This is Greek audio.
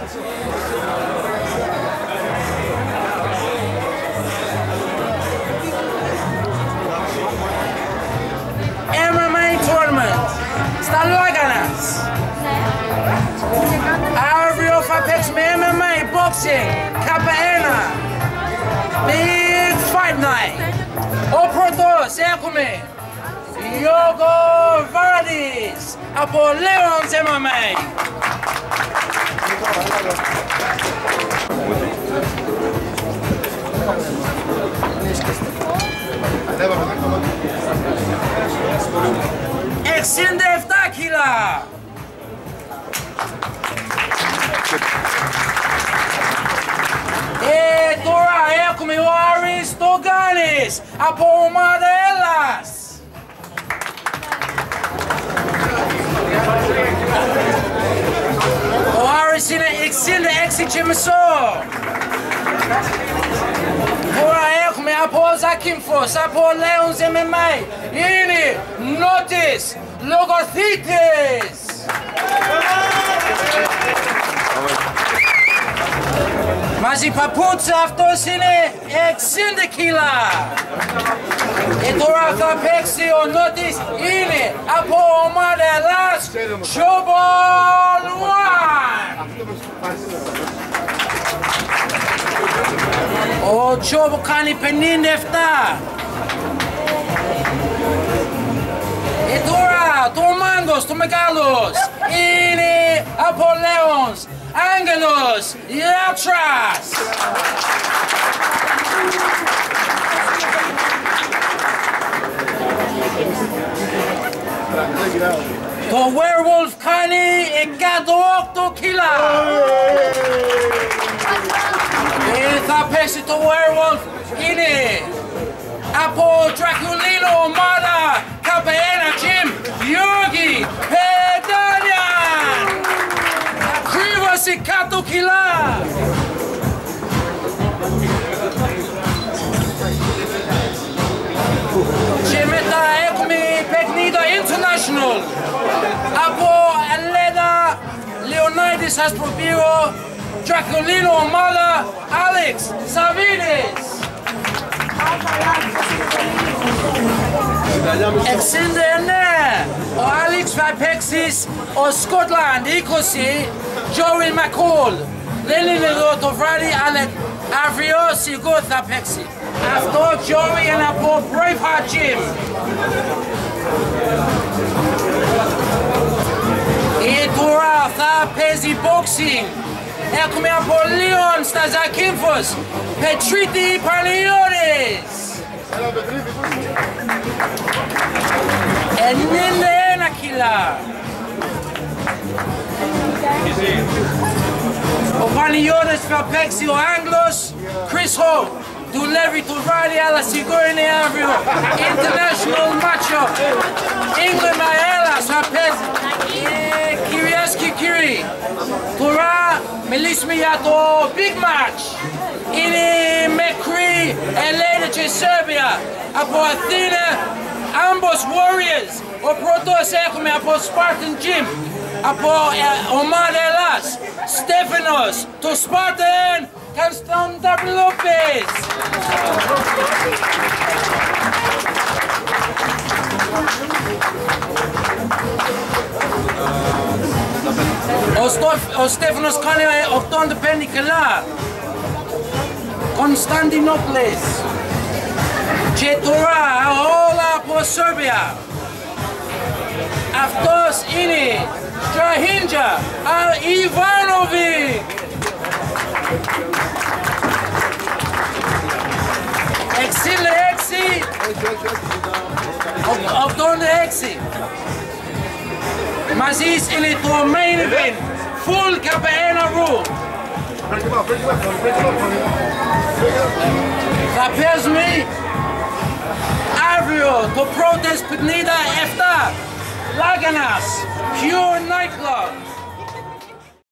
MMA tournament στα Λόγανας. Αύριο θα παίξουμε MMA, boxing, K1. Big fight night. Ο πρώτος έχουμε Γιώργο Βάρδης από Leon's MMA. Εξήντα 7 κιλά. Τώρα έχουμε ο Άρης Τογκάνης από ομάδα Ελλάς. Ο Άρης είναι 66 και μισό. Τώρα έχουμε από Ζακύμφος, από Leon's MMA, είναι Νότης Λογοθήτης. Μαζί παπούτσα αυτός είναι 60 κιλά. Και τώρα θα παίξει ο Νότης, είναι από ομάδα Ελλάς, Τσόμπολουάν. Ο Τσόμπο κάνει 57. Και τώρα το Μάγκος, το Μεγάλος, είναι από Λέονς, Άγγελος Ιάτρας. Το Werewolf κάνει 108 κιλά. Θα πέσει το Werewolf, είναι από Draculino ομάδα K1 Gym, Γιώργη Πεντάνιαν. Ακριβώς 100 κιλά. Και μετά έχουμε παιχνίδι International από Ελένα Λεωνίδης Ασπροπύρο, Draculino ομάδα Άλεξ Σαβίνης. 69. Ο Άλεξ θα παίξει ο Σκότλαντ 20, Joey McCall. Δεν είναι εδώ το βράδυ, αλλά αύριο σίγουρα θα παίξει. Αυτό Joey είναι από Braveheart Gym. Και τώρα θα παίζει boxing. Έχουμε από Λίον στα Ζακύμφος, Πετρίτη Πανιώτης. 91 κιλά. Ο Πανιώτης θα παίξει ο Άγγλος, Chris Hope. Δουλεύει το βράδυ, αλλά σίγουρα είναι αύριο. International matchup. England με Ελλάς θα παίζει. Κυρίες και κύριοι, τώρα μιλήσουμε για το big match. Είναι μικρή Ελλάδα και Σέρβια. Από Αθήνα, ambos Warriors. Ο πρώτος έχουμε από Spartan Gym. Από ομάδα Ελλάς, Στέφανος, το Spartan, Constantopoulos. Ο Στέφανος κάνει 85 κιλά. Κωνσταντινόπλης. Και τώρα όλα από Σέρβια. Αυτός είναι Strahinja Ivanovic. 86. Μαζί είναι το main event. Full K1 room. Θα παίζουμε αύριο το πρώτο παιχνίδι 7. Λάγανας, Pure Nightclub.